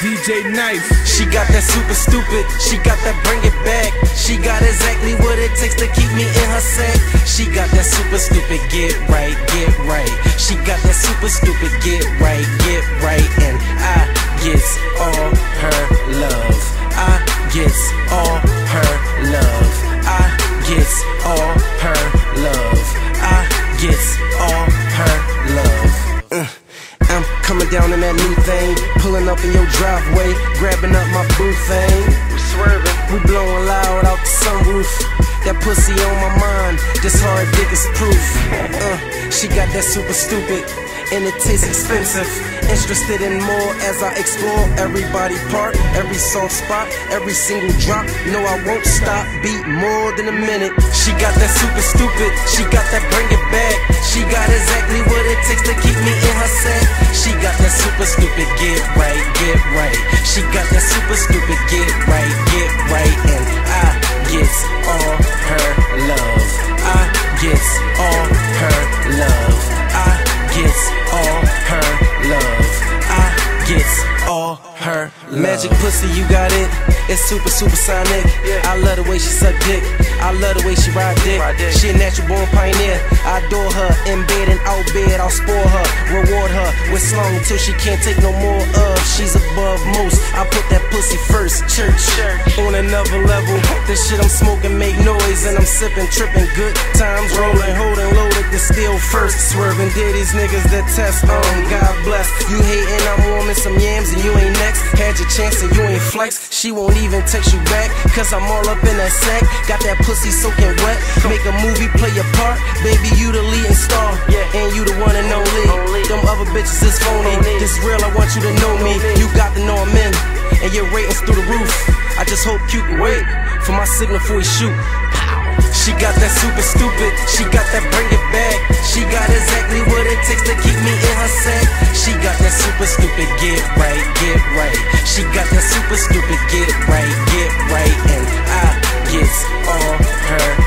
DJ Knife. She got that super stupid, she got that bring it back. She got exactly what it takes to keep me in her sack. She got that super stupid, get right, get right. She got that super stupid, get right, and I gets all her love. I gets all her love. I gets all her love. I gets all her love. I'm coming down in that new thing, pulling up in your driveway, grabbing up my boo thing. We swerving, we blowing loud out the sunroof. That pussy on my mind, this hard dick is proof. She got that super stupid, and it tastes expensive. Interested in more as I explore every body part, every soft spot, every single drop. No, I won't stop, beat more than a minute. She got that super stupid, she got that bring it back. She got exactly what it takes to keep me in her sack. She got that super stupid, get right, get right. She got that super stupid, get right, and I gets all her love. I gets all her love. I gets all her love. I gets all her love. Magic pussy, you got it. It's super sonic. I love the way she suck dick. I love the way she ride dick. She a natural born pioneer. I adore her in bed and out bed. I'll spoil her, reward her with slung till she can't take no more of. She's above most. I put that pussy first. Church on another level. This shit I'm smoking make noise and I'm sipping, tripping. Good times rolling, holding loaded. The still first swerving. Did these niggas that test? God bless. You hating, I'm warming some yams and you ain't next. Had your chance and you ain't flex. She won't even text you back, cause I'm all up in that sack. Got that pussy soaking wet. Make a movie, play a part. Baby, you the leading star, and you the one and only. Them other bitches is phony. This real, I want you to know me. You got to know I'm in, and your ratings through the roof. I just hope you can wait for my signal before we shoot. She got that super stupid, she got that bring it back. She got exactly what it takes to keep me in her sack. She got that super stupid, get right, get right. She got that super stupid, get right, and I gets all her